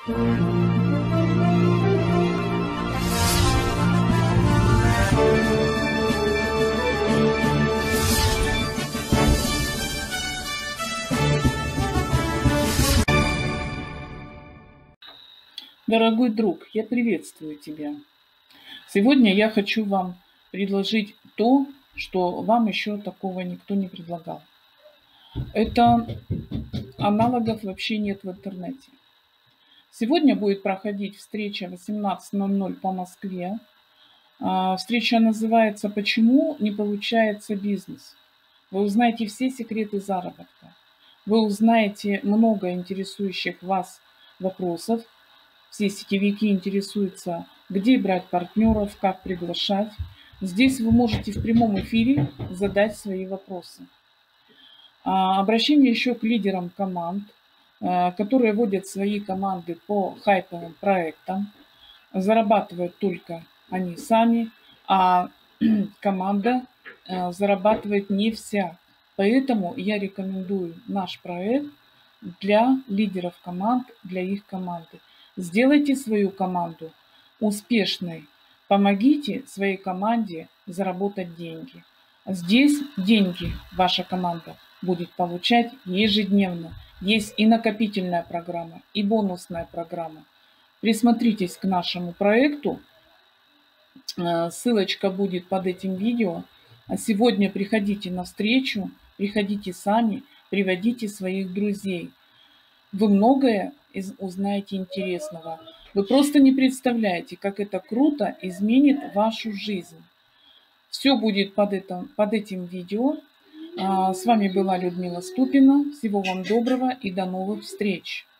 Дорогой друг, я приветствую тебя. Сегодня я хочу вам предложить то, что вам еще такого никто не предлагал. Это аналогов вообще нет в интернете. Сегодня будет проходить встреча 18:00 по Москве. Встреча называется «Почему не получается бизнес?». Вы узнаете все секреты заработка. Вы узнаете много интересующих вас вопросов. Все сетевики интересуются, где брать партнеров, как приглашать. Здесь вы можете в прямом эфире задать свои вопросы. Обращение еще к лидерам команд, которые водят свои команды по хайповым проектам. Зарабатывают только они сами, а команда зарабатывает не вся. Поэтому я рекомендую наш проект для лидеров команд, для их команды. Сделайте свою команду успешной. Помогите своей команде заработать деньги. Здесь деньги ваша команда будет получать ежедневно. Есть и накопительная программа, и бонусная программа. Присмотритесь к нашему проекту. Ссылочка будет под этим видео. А сегодня приходите на встречу, приходите сами, приводите своих друзей. Вы многое узнаете интересного. Вы просто не представляете, как это круто изменит вашу жизнь. Все будет под этим видео. С вами была Людмила Ступина. Всего вам доброго и до новых встреч.